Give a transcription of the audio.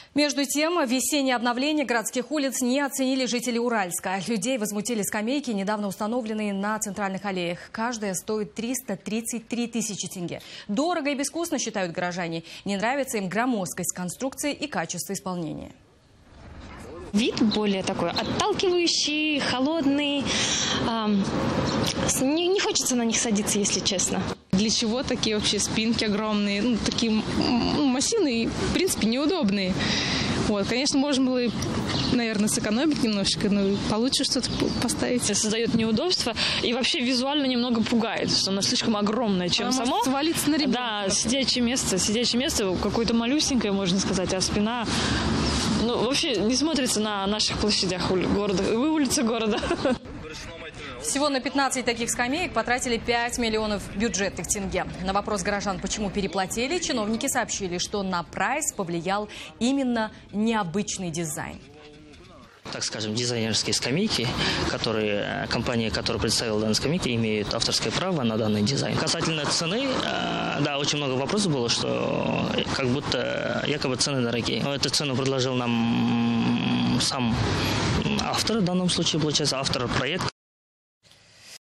Между тем, весеннее обновление городских улиц не оценили жители Уральска. Людей возмутили скамейки, недавно установленные на центральных аллеях. Каждая стоит 333 тысячи тенге. Дорого и безвкусно, считают горожане. Не нравится им громоздкость конструкции и качество исполнения. Вид более такой отталкивающий, холодный. Не хочется на них садиться, если честно. Для чего такие вообще спинки огромные, такие массивные, в принципе, неудобные. Вот, конечно, можно было, наверное, сэкономить немножечко, но получше что-то поставить. Создает неудобства и вообще визуально немного пугает, что оно слишком огромное, чем само. Может свалиться на ребенка. Да, сидячее место какое-то малюсенькое, можно сказать, а спина... вообще не смотрится на наших площадях улицы города. Всего на 15 таких скамеек потратили 5 миллионов бюджетных тенге. На вопрос горожан, почему переплатили, чиновники сообщили, что на прайс повлиял именно необычный дизайн. Так скажем, дизайнерские скамейки, компания, которая представила данные скамейки, имеет авторское право на данный дизайн. Касательно цены, да, очень много вопросов было, что как будто якобы цены дорогие. Но эту цену предложил нам сам автор, в данном случае, получается, автор проекта.